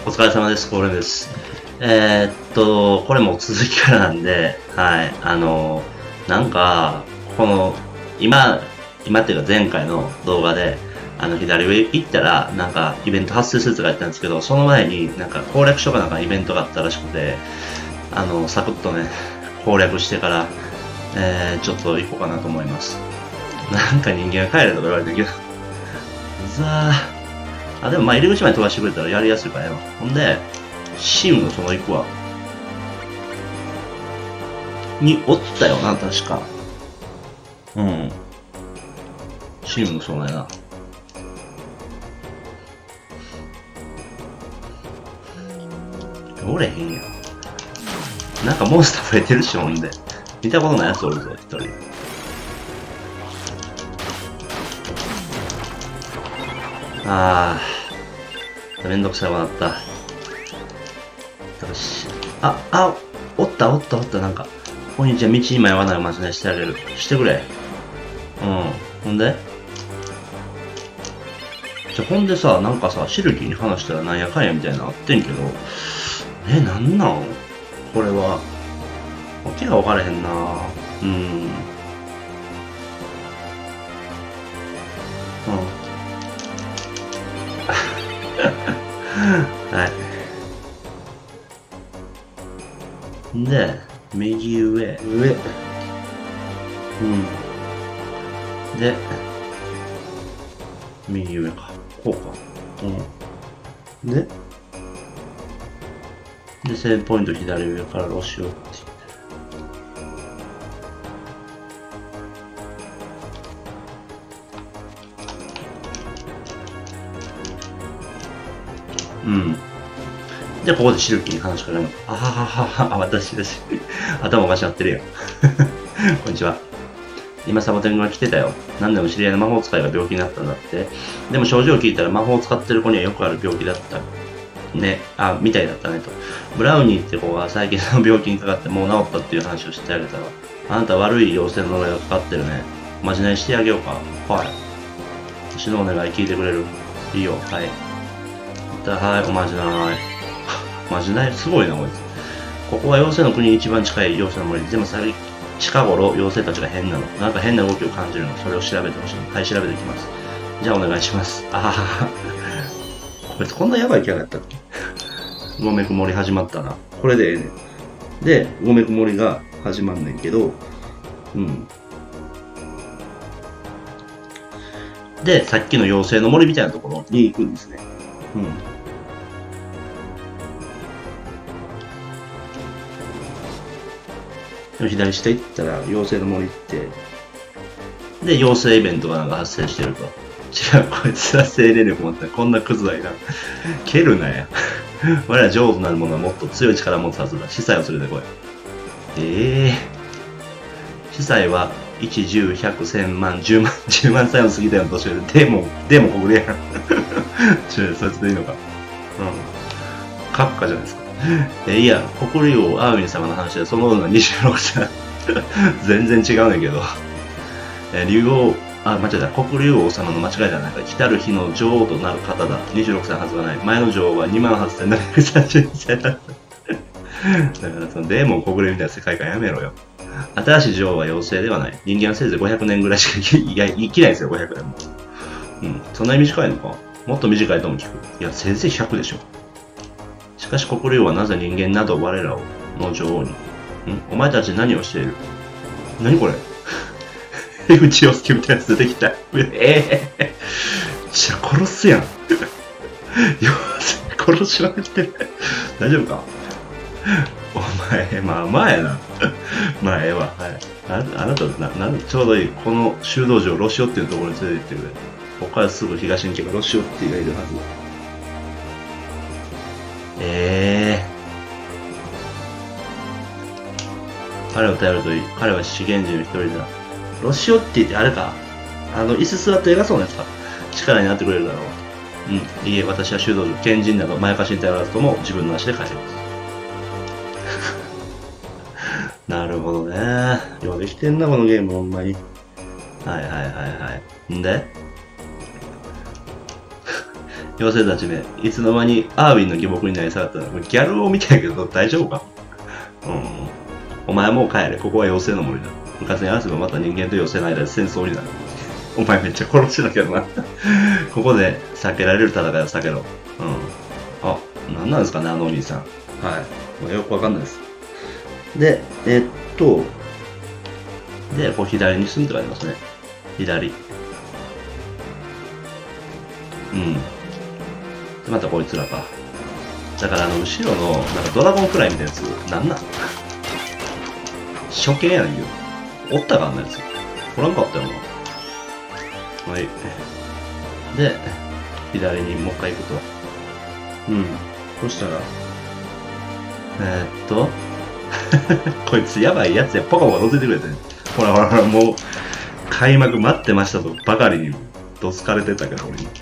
お疲れ様です。コーレです。これも続きからなんで、はい、なんか、この、今っていうか前回の動画で、左上行ったら、なんか、イベント発生するとか言ったんですけど、その前になんか攻略書かなんかイベントがあったらしくて、サクッとね、攻略してから、ちょっと行こうかなと思います。なんか人間が帰れとか言われてるけど、うざー。あ、でもまあ入り口まで飛ばしてくれたらやりやすいからよ。ほんで、シムのその行くわ。におったよな、確か。うん。シムのそのやな。おれへんやん。なんかモンスター増えてるし、ほんで。見たことないやつおるぞ、一人。めんどくさいわなった。よし。おった、なんか。こんにちは、道に迷わないおまじないしてあげる。してくれ。うん。ほんでほんでさ、なんかさ、シルキーに話したらなんやかんやみたいなのあってんけど、なんなんこれは。わけが分からへんな。うん。うん。はい。で、右上。うん。で、右上か。こうか。うん。で、セーブポイント左上からロシオって言って。うん。で、ここでシルキーに話しかけるの。あはははは、私。頭おかしなってるやん。こんにちは。今サボテンが来てたよ。何でも知り合いの魔法使いが病気になったんだって。でも症状を聞いたら魔法を使ってる子にはよくある病気だった。ね、みたいだったねと。ブラウニーって子が最近の病気にかかってもう治ったっていう話をしてあげたら、あなた悪い妖精の呪いがかかってるね。おまじないしてあげようか。はい。私のお願い聞いてくれる？いいよ。はい。はい、おまじない。おまじないすごいな、こいつ。ここは妖精の国に一番近い妖精の森。でも近頃妖精たちが変なの。なんか変な動きを感じるの。それを調べてほしい。はい、調べてきます。じゃあお願いします。あはは。こいつこんなヤバいキャラやったっけ？ごめくもり始まったな。これでええねん。で、ごめくもりが始まんねんけど、うん。で、さっきの妖精の森みたいなところに行くんですね。うん。でも左下行ったら妖精の森行って、で、妖精イベントがなんか発生してると。違う、こいつは精霊力持ったらこんなクズはいらん。蹴るなや。我ら上手なる者はもっと強い力を持つはずだ。司祭を連れてこい。司祭は1、10、100、1000万、10万、10万歳を過ぎたような年上で、でもこれやん。そいつでいいのか。うん。閣下じゃないですか。いや、国竜王アーミン様の話でその女26歳。全然違うねんけど。竜王、間違えた。国竜王様の間違いじゃないか。来たる日の女王となる方だ。26歳のはずがない。前の女王は28,732歳だった。だからそのデーモン国連みたいな世界観やめろよ。新しい女王は妖精ではない。人間はせいぜい500年ぐらいしか生きないですよ、500年も。うん。そんなに短いのか？もっと短いとも聞く。いや、せいぜい100でしょ。しかし国領はなぜ人間など我らをの女王に。お前たち何をしている？何これ？江口洋介みたいなやつ出てきた。じゃあ殺すやん。殺しまくってる。大丈夫か？お前、まあやな。まあええわ。はい。あなた、ちょうどいい。この修道場、ロシオっていうところに連れて行ってくれ。ここからすぐ東に行けばロシオっていうがいるはず。彼を頼るといい。彼は資源人の一人だ。ロシオって言ってあれか。椅子座って偉そうなやつか。力になってくれるだろう。いいえ、私は修道女、賢人など、まやかしに頼らずとも自分の足で帰ります。なるほどね。ようできてんな、このゲーム、ほんまに。はい。んで妖精たちね、いつの間にアーウィンの下僕になり下がったの。ギャルを見たいけど大丈夫か？うん。お前もう帰れ。ここは妖精の森だ。部活に合わせばまた人間と妖精の間で戦争になる。お前めっちゃ殺しだけどな。ここで避けられる戦いを避けろ。うん。あ、なんなんですかね、あのお兄さん。はい。もうよくわかんないです。で、で、こう左に進むって書いてますね。左。うん。で、またこいつらか。だから後ろの、なんかドラゴンフライみたいなやつ、なんなん初見やねんけど。おったかあんなやつ。おらんかったよな。はい。で、左にもう一回行くと。うん。そしたら、こいつやばいやつや、ポカポカ乗せてくれて。ほらほらほら、もう、開幕待ってましたとばかりに、どつかれてたけど、俺に。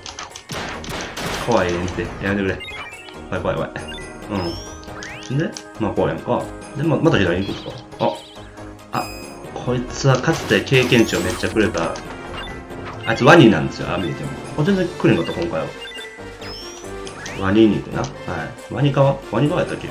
怖いねんって、やめてくれ。怖い怖い怖い。うん。で、まあこうやんか。で、また左に行くんですか。あ、こいつはかつて経験値をめっちゃくれた。あいつワニなんですよ、ああ見えても。全然来るんかった、今回は。ワニ肉な。はい。ワニ川やったっけ？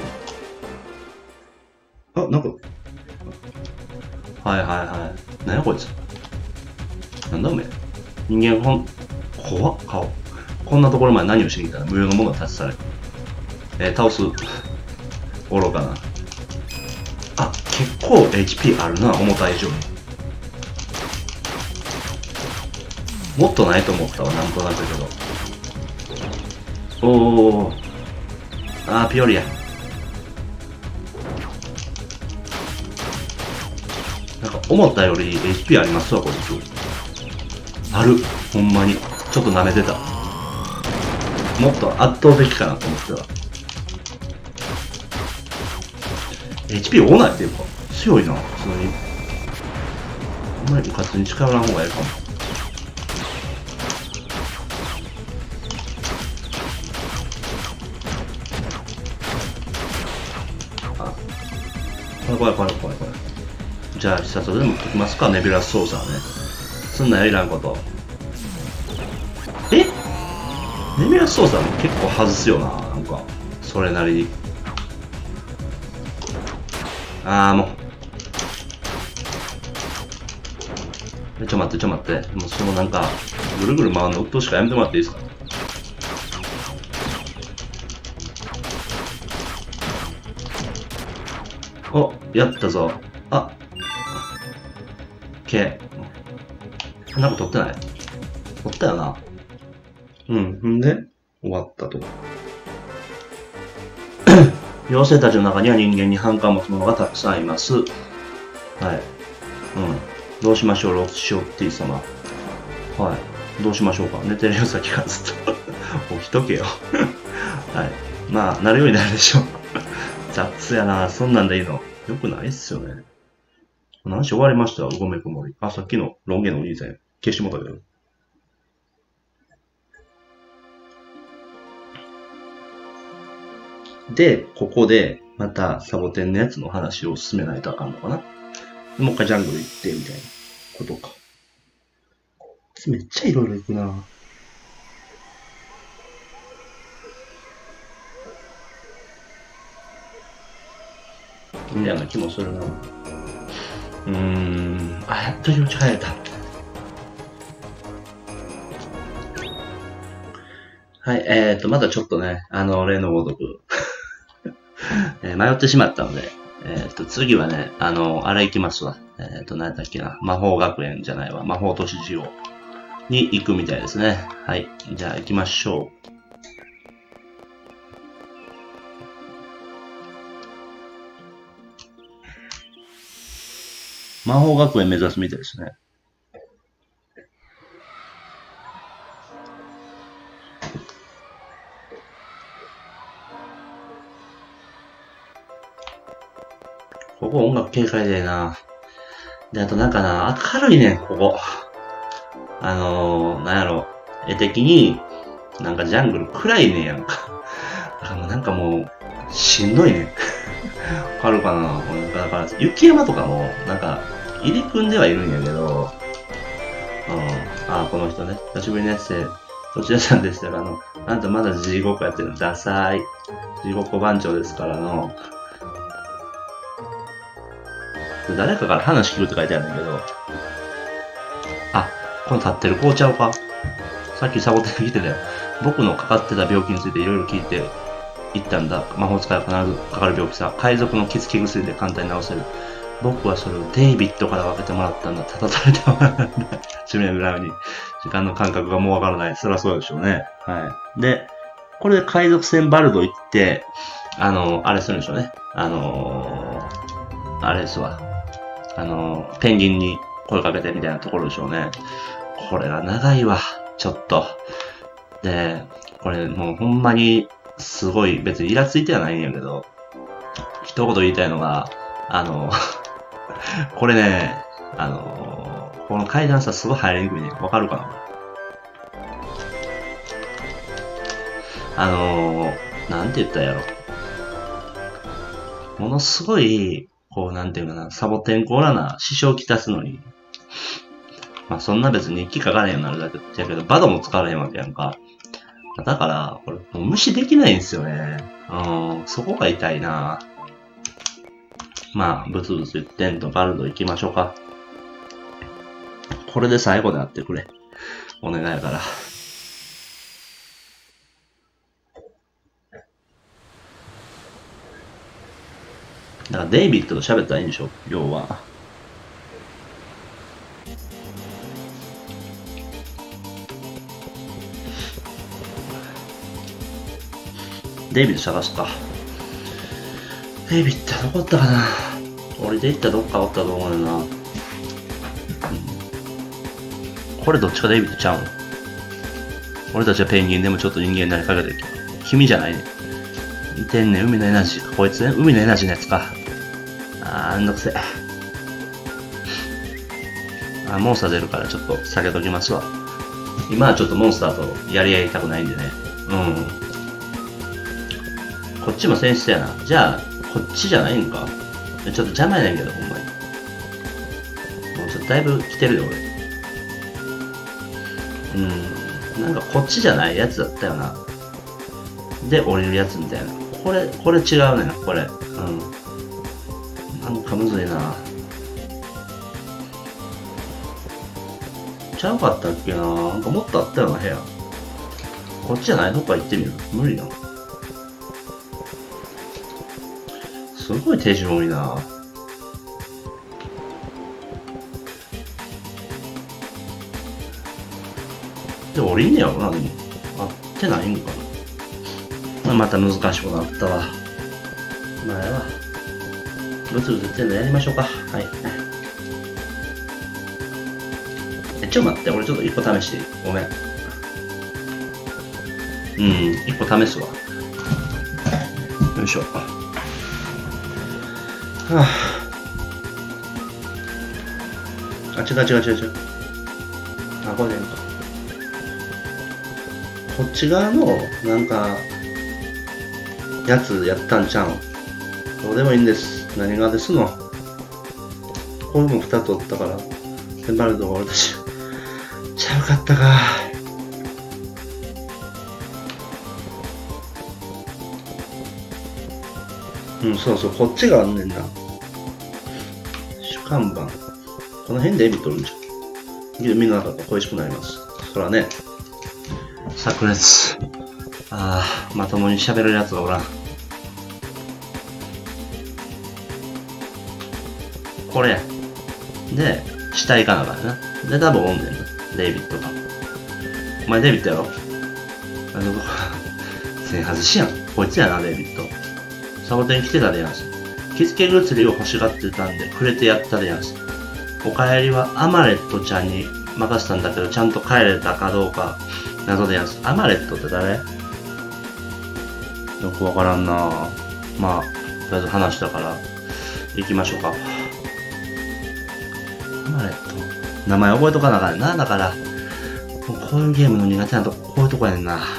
あ、なんか。はいはいはい。なんやこいつ。なんだおめえ。人間怖っ、顔。こんなところまで何をしに来たら無用のものが立ち去れ。倒す。愚かな。あ、結構 HP あるな、重たい以上に。もっとないと思ったわ、なんとなくけど。おー。あー、ピオリア。なんか思ったより HP ありますわ、こいつ。ある。ほんまに。ちょっと舐めてた。もっと圧倒的かなと思ってた。HP 多ないっていうか、強いな、普通に。あんまり勝手に近寄らん方がいいかも。あ、怖い怖い怖い怖い。じゃあ、必殺でも解きますか、ネビュラス操作はね。そんなんやらんこと。ネビュラス操作も結構外すよな、なんか。それなりに。あーもう。ちょ待って。もうそのなんか、ぐるぐる回るの鬱陶しかやめてもらっていいですか？お、やったぞ。あ、K。なんか取ってない？取ったよな。うん。んで、終わったと。妖精たちの中には人間に反感を持つ者がたくさんいます。はい。どうしましょう、ロシオッティ様。はい。どうしましょうか。寝てるよ、さっきからずっと。起きとけよ。はい。まあ、なるようになるでしょう。雑やな。そんなんでいいの。よくないっすよね。話終わりましたうごめくもり。あ、さっきのロン毛のお兄さん消してもらったけど。で、ここで、またサボテンのやつの話を進めないとあかんのかな。もう一回ジャングル行って、みたいなことか。めっちゃいろいろ行くな。みたいな気もするな。あ、やっと気持ち変えた。はい、まだちょっとね、例のごとく迷ってしまったので、次はね、あれ行きますわ。何だっけな、魔法学園じゃないわ、魔法都市ジオに行くみたいですね。はい、じゃあ行きましょう。魔法学園目指すみたいですね。ここ音楽軽快でな。で、あとなんかな、明るいねん、ここ。なんやろ、絵的に、なんかジャングル暗いねんやんか。なんかもう、しんどいねん。わかるかな？だから、雪山とかも、なんか、入り組んではいるんやけど、この人ね、久しぶりのやつで、 こちらさんでしたら、あんたまだ地獄やってるの、ダサい。地獄番長ですから誰かから話聞くって書いてあるんだけど、あ、この立ってる紅茶をかさっきサボテン聞いてたよ。僕のかかってた病気についていろいろ聞いていったんだ。魔法使いは必ずかかる病気さ。海賊の気付き薬で簡単に治せる。僕はそれをデイビッドから分けてもらったんだ。立たされてもらったんだ。地面裏に。時間の感覚がもうわからない。そりゃそうでしょうね。はい。で、これで海賊船バルド行って、あれするんでしょうね。あれですわ。ペンギンに声かけてみたいなところでしょうね。これが長いわ。ちょっと。で、これもうほんまにすごい別にイラついてはないんやけど、一言言いたいのが、これね、この階段さすごい入りにくいね。わかるかな？なんて言ったらやろ。ものすごい、こうなんていうかな、サボテンコーラな支障をきたすのに、まあそんな別に日記書かれへんようになるだけだけど、バドも使われへんわけやんか。だから、これもう無視できないんですよね。そこが痛いな。まあ、ブツブツ言ってんとバルド行きましょうか。これで最後であってくれ。お願いやから。だからデイビッドと喋ったらいいんでしょ、要は。デイビッド探すか。デイビッドどこおったかな。俺で行ったらどっかおったと思うよな。これどっちかデイビッドちゃうの？俺たちはペンギンでもちょっと人間になりかけてるけど。君じゃないね。いてんねん、海のエナジー。こいつね、海のエナジーのやつか。めんどくせえ。モンスター出るからちょっと避けときますわ。今はちょっとモンスターとやり合いたくないんでね。こっちも選出やな。じゃあ、こっちじゃないんか。ちょっと邪魔やねんけど、ほんまに。もうちょっとだいぶ来てるよ、俺。なんかこっちじゃないやつだったよな。で、降りるやつみたいな。これ違うねん、これ。なんかむずいな。ちゃうかったっけな。なんかもっとあったような部屋。こっちじゃない？どっか行ってみる？無理な。すごい手順多いな。で、降りんねやろな、でも。合ってないんかな。また難しくなったわ。まあ、やわ。ブツブツ言ってんのやりましょうか。はい。ちょっと待って、俺ちょっと一個試していい？ごめん。一個試すわ。よいしょ。はぁ。違う。あ、これでいいのか。こっち側の、なんか、やつやったんちゃうん。どうでもいいんです。何がですの。これも2つおったから。センバルドが俺たち。ちゃうかったか。そう、こっちがあんねんな。主看板。この辺でエビ取るんじゃん。海の中が恋しくなります。そらね。炸裂。まともに喋るやつがおらん。これ。で、下行かなあかんな。で、多分おんねんな。デイビッドが。お前デイビッドやろ？線外しやん。こいつやな、デイビッド。サボテン来てたでやんす。着付け薬を欲しがってたんで、くれてやったでやんす。お帰りはアマレットちゃんに任せたんだけど、ちゃんと帰れたかどうか、謎でやんす。アマレットって誰？よくわからんなぁ。まあ、とりあえず話したから、行きましょうか。アマレット。名前覚えとかなあかんな。だから、こういうゲームの苦手なとこ、こういうとこやねんな。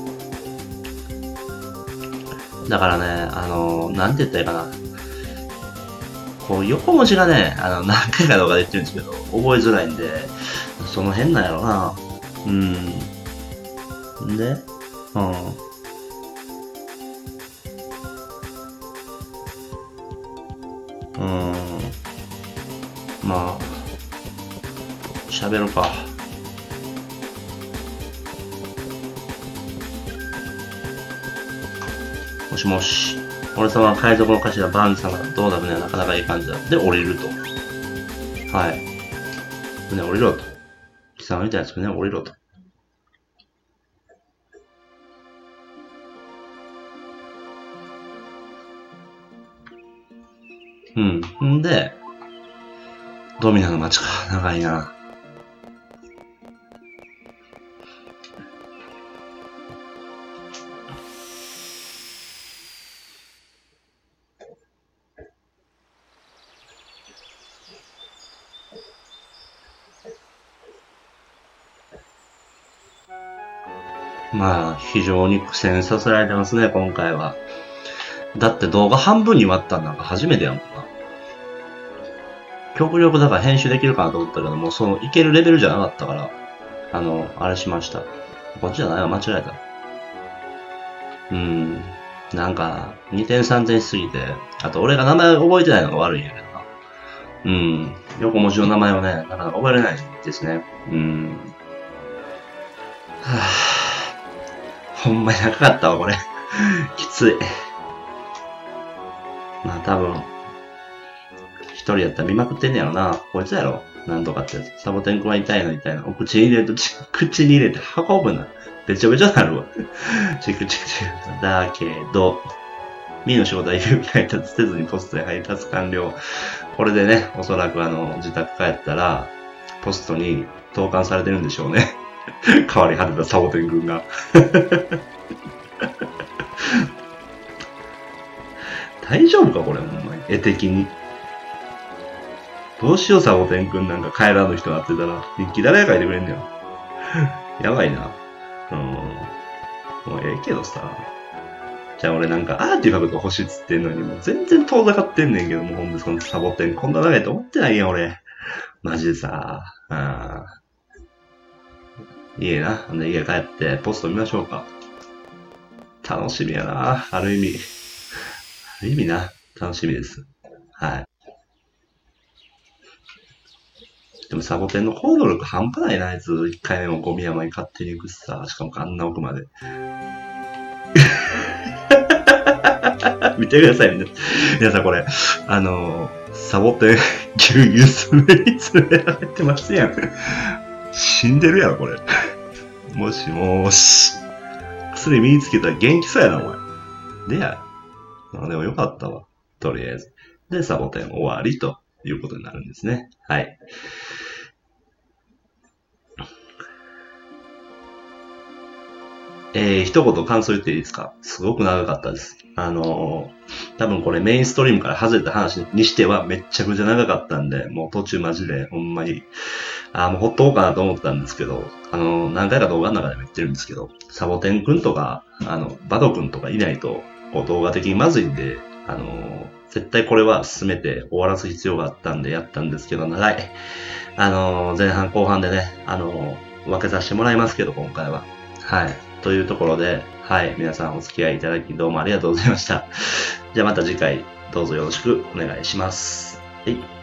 だからね、なんて言ったらいいかな。こう、横文字がね、何回か動画で言ってるんですけど、覚えづらいんで、その辺なんやろな。 で、うん。まあ、喋ろうか。もしもし。俺様は海賊の頭バーンズ様がどうだ船はなかなかいい感じだ。で、降りると。はい。船降りろと。貴様みたいなやつ船降りろと。うん。んで、ドミナの街か。長いな。まあ、非常に苦戦させられてますね、今回は。だって動画半分に割ったんなんか初めてやもんな。極力だから編集できるかなと思ったけど、もういけるレベルじゃなかったから、あれしました。こっちじゃないわ、間違えた。なんか、2点3点しすぎて、あと俺が名前覚えてないのが悪いんやけどな。横文字の名前をね、なかなか覚えれないですね。はぁ、ほんまに長かったわ、これ。きつい。まあ多分、一人やったら見まくってんねやろな。こいつやろ。なんとかってやつ。サボテン君は痛いの痛いの。口に入れると、口に入れて運ぶな。べちょべちょなるわ。チクチクチク。だけど、ミーの仕事は郵便配達せずにポストへ配達完了。これでね、おそらく自宅帰ったら、ポストに投函されてるんでしょうね。変わり果てたサボテン君が。大丈夫かこれ、ほんまに。絵的に。どうしよう、サボテンくんなんか帰らぬ人になってたら、日記誰が書いてくれんねん。やばいな。もうええけどさ。じゃあ俺なんかアーティファクト欲しいっつってんのに、もう全然遠ざかってんねんけど、もうほんでそのサボテンこんな長いと思ってないやん、俺。マジでさ。家な。で家帰ってポスト見ましょうか。楽しみやな。ある意味。ある意味な。楽しみです。はい。でもサボテンの行動力半端ないな、あいつ。一回目もゴミ山に勝手に行くしさ。しかもあんな奥まで。見てください、皆さんこれ。サボテン、ぎゅうぎゅう滑り詰められてますやん。死んでるやろ、これ。もしもし。薬身につけたら元気そうやな、お前。でや。でもよかったわ。とりあえず。で、サボテン終わりということになるんですね。はい。一言感想言っていいですか？すごく長かったです。多分これメインストリームから外れた話にしてはめっちゃくちゃ長かったんで、もう途中マジでほんまに、もうほっとこうかなと思ったんですけど、何回か動画の中でも言ってるんですけど、サボテンくんとか、バドくんとかいないと、こう動画的にまずいんで、絶対これは進めて終わらす必要があったんでやったんですけど、長い。前半後半でね、分けさせてもらいますけど、今回は。はい。というところで、はい。皆さんお付き合いいただきどうもありがとうございました。じゃあまた次回どうぞよろしくお願いします。はい。